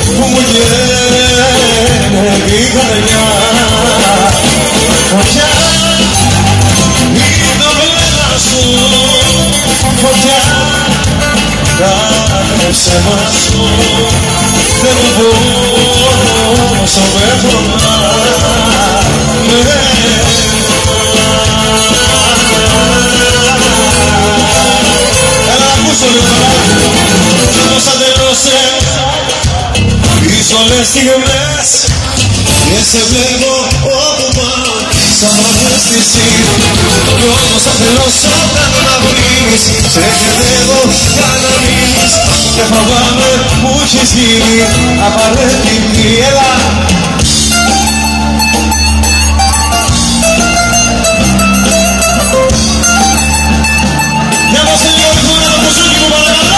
που μου καίνε την καρδιά. Φωτιά είναι το βλέμμα σου, φωτιά κάθε ψέμα σου. Δεν μπορώ όσο με πονά. Πώς αντελώσε τις όλες στιγμές και σε βλέπω όπου πάω σαν αναίσθηση. Κι όμως αντελώσε όταν να βρεις, σε χαιρεύω για να μείνεις και φοβάμαι που έχεις γίνει απαραίτητη. Έλα! Για μας λίγο ρυθμούν ένα μπουζούκι μου παρακαλώ!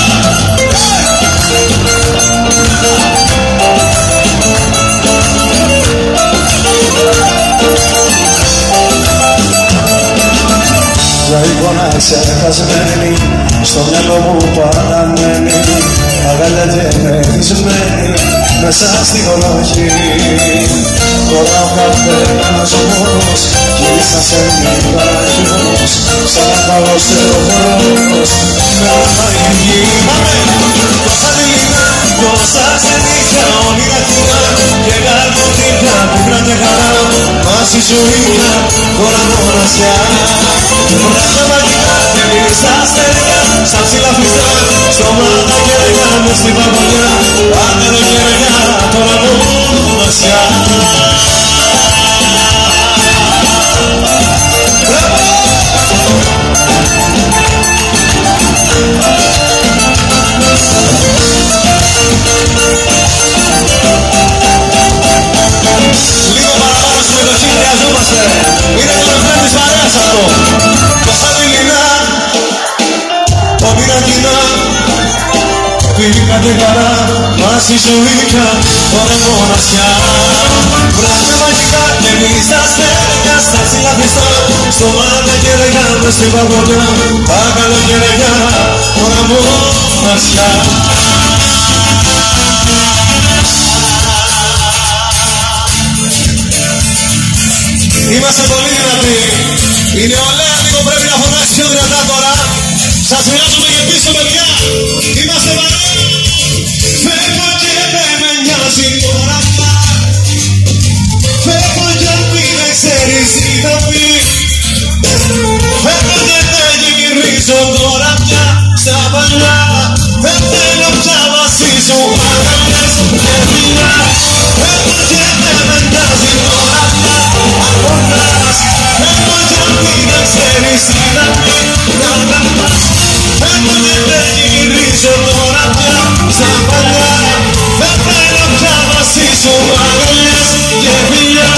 Μια εικόνα ξεχασμένη στο μυαλό μου παραμένει, αγκαλιά και μεθυσμένη μέσα στη γονοχή. Τώρα ο καθένας μόνος γύρισα σε μοιραγιούς, σαν παγώσε ο χρόνος με ρωτάει γη. Τόσα δειλινά, τόσα ξενύχια, όνειρα κοινά και καρμωτήρια, πίκρα και χαρά, μας η ζωή πια τώρα μοναξιά. Βράδια μαγικά και μείνει στα αστέρια, σαν ψηλά φυστά, στόματα και ρεγιά μες στην παγωνιά. Άντελο και ρεγιά τώρα μοναξιά. Λίγο παραπάνω συμμετοχή χρειαζόμαστε. Είναι το ρεφρέν της παρέας αυτό. Τόσα δειλινά, όνειρα κοινά, πήκα και χαρά, μας η ζωή πια τώρα μοναξιά. Βράδια μαγικά και εμείς τα αστέρια, στα ψηλά χρυστά, στόματα και ρεγιά μες στην παγωνιά. Τα καλοκαιριά τώρα μοναξιά. Είμαστε πολύ δυνατοί. Είναι ωραία, λίγο πρέπει να φωνάξει πιο δυνατά τώρα. Σας μοιράζομαι και πίσω παιδιά. Είμαστε παρέα. Φεύγω και δεν με νοιάζει τώρα πια. Φεύγω και μην με ξέρεις τι θα πει. Φεύγω και δεν γυρίζω τώρα πια στα παλιά. Δεν θέλω πια μαζί σου αγκαλιές και φιλιά. Φεύγω και δεν με νοιάζει τώρα πια. Φεύγω και μην με ξέρεις τι θα πει. Φεύγω και δεν γυρίζω τώρα πια στα παλιά. Δεν θέλω πια μαζί σου αγκαλιές και φιλιά.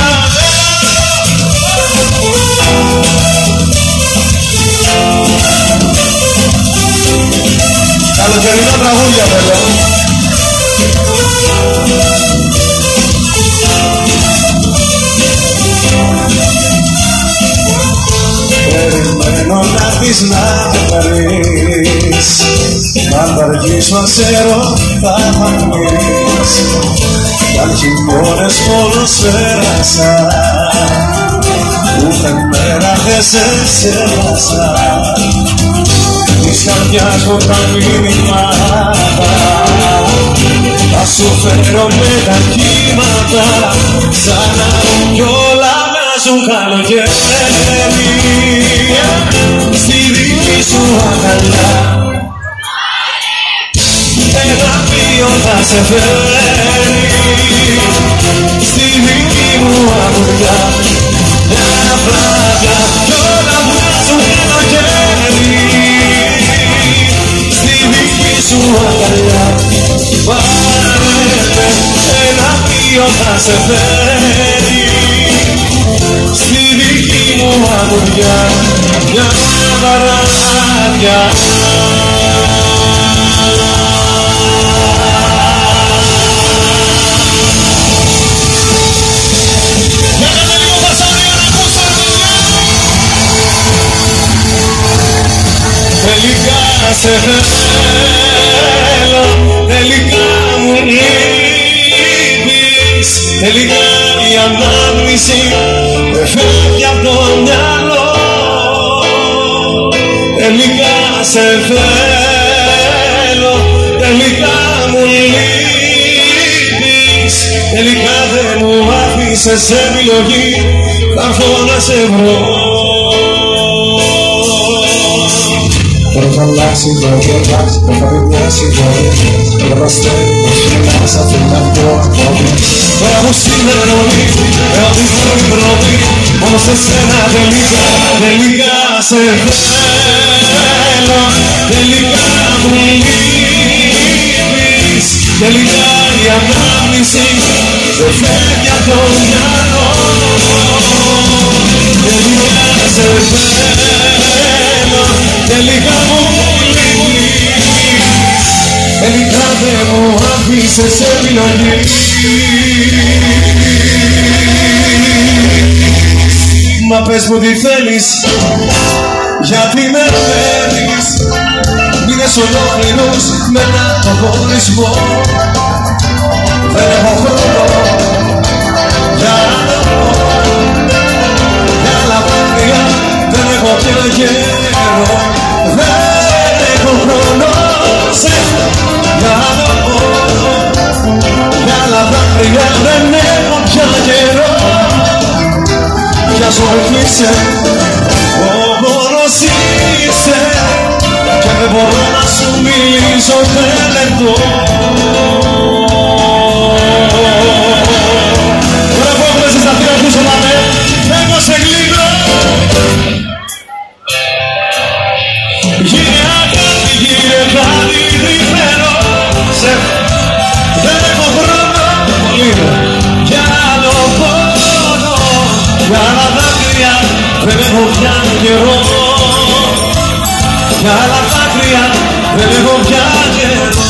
Καλοκαιρινά τραγούδια βέβαια. Περιμένω να έρθεις να φανείς, αν θα αργήσω αν ξέρω θα φανείς. Κι αν χειμώνες μόνος πέρασα, ούτε μέρα δεν σε ξέχασα. Της καρδιάς μου τα μηνύματα θα σου φέρω με τα κύματα, σαν να κι όλα αλλάζουν καλοκαίρι στη δική σου αγκαλιά. Ένα πλοίο θα σε φέρει στη δική μου αμμουδιά. Μια βράδια κι όλα βγάζουν καλοκαίρι στη δική σου αγκαλιά. Πάρε ένα πλοίο θα σε φέρει στη δική μου αμμουδιά. Μια βράδια. Τελικά σε θέλω, τελικά μου ανάμνηση δεν φεύγει απ' το μυαλό. Τελικά σε θέλω, τελικά μου λείπεις, τελικά δεν μου άφησες επιλογή, θα έρθω να σε βρω. Τώρα θα αλλάξει το γελάς, δεν θα μην μοιάσει το γελάς. Δεν προστέλει το σχολάς, αφήνει αυτό ακόμη. Τώρα μου σημερώνει, ότι πρώτη πρώτη, μόνο σε σένα τελικά, τελικά σε θέλω, τελικά μου λείπεις, τελικά η ανάμνηση δεν φεύγει απ' το μυαλό. Τελικά σε θέλω, τελικά μου λείπεις, τελικά δεν μου άφησες επιλογή. Μα πες μου τι θέλεις, γιατί με παίρνεις μήνες ολόκληρους με έναν χωρισμό. Δεν έχω χρόνο για άλλο πόνο, για άλλα δάκρυα δεν έχω πια καιρό. Δεν έχω χρόνο για άλλο πόνο, για άλλα δάκρυα δεν έχω πια καιρό. Για ζωή κλείσε, ο πόνος είσαι και δεν μπορώ να σου μιλήσω ούτε λεπτό. Τώρα που έχουμε συσταθεί να ακούσω να με, εγώ σε γλύκω. Γύρε αγάπη, γύρε πάλι τρυφερό. Δεν έχω χρόνο για άλλο πόνο, για άλλα δάκρυα δεν έχω πια καιρό. Για άλλα δάκρυα δεν έχω πια καιρό.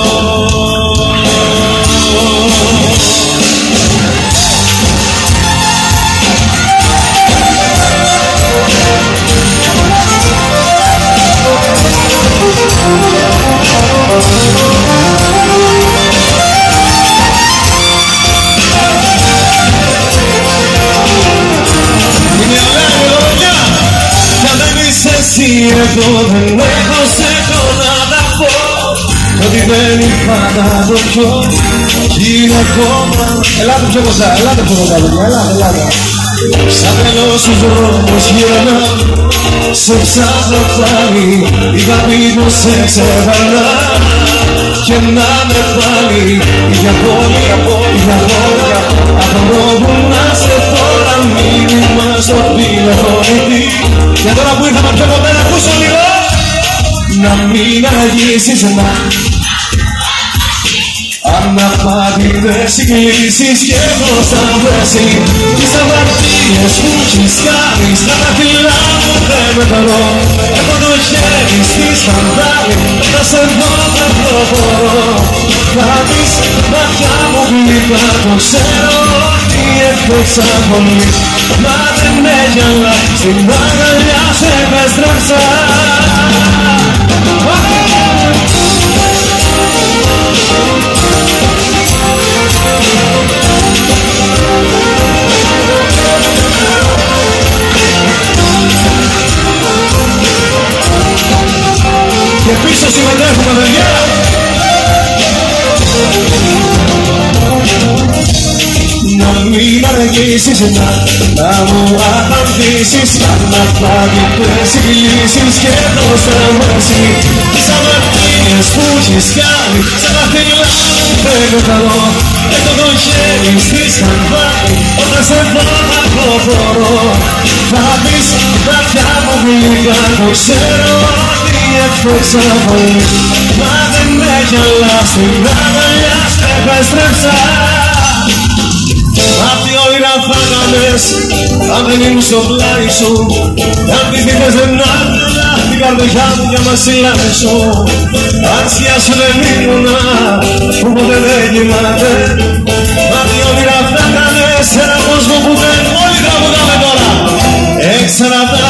Εδώ δεν έχω σε να τα πω, ότι δεν είπα να το πιω κι είναι ακόμα. Ελάτε πιο κοντά, ελάτε πιο κοντά, παιδιά, ελάτε. Σαν τρελός στους δρόμους γυρνάω, σε ψάχνω πάλι, είπα μήπως σε ξεπερνά και να με πάλι για πόλη, απορώ που να σε τώρα μήνυμα στο τηλεφωνητή. Και τώρα που ήρθαμε πιο κοντά να ακούσω λίγο, να μην αργήσεις να αναπάτητες κλήσεις και πώς θα βρέσει τις αμαρτίες που έχεις κάνει. Στα δάχτυλά μου δεν μετρώ, έχω το χέρι στη σκανδάλη, να σε δω δεν προχωρώ. Θα δεις μάτια μου γλυκά, το ξέρω ότι έφτεξα πολύ, μα δεν έχει αλλάξει, στην αγκαλιά σου επέστρεψα. Και πίσω συμμετέχουμε, παιδιά. Να μην αργήσεις να μου απαντήσεις, αναπάντητες κλήσεις και πώς θα βρέσει τις αμαρτίες που έχεις κάνει. Σαν δάχτυλά μου δεν μετρώ, έχω το χέρι στη σκανδάλη, όταν σε δω να προχωρώ. Θα δεις μάτια μου γλυκά, το ξέρω ότι έφτεξα πολύ, μα δεν έχει αλλάξει, την αγκαλιά σου επέστρεψα. Απ' τι όνειρα θα κάνες, αν δεν ήμουν στο πλάι σου, αν τις δίπλες δεν άκουνα την καρδιά μου για μασίλανε σου. Αν σκιά σου δεν ήμουνα, που ποτέ δεν κοιμάται. Απ' τι όνειρα θα κάνες, έναν κόσμο που δεν όλοι τραγουδάμε τώρα. Εξανατά,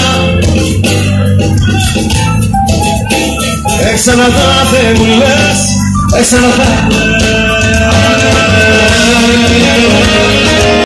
εξανατά δεν μου λες, εξανατά.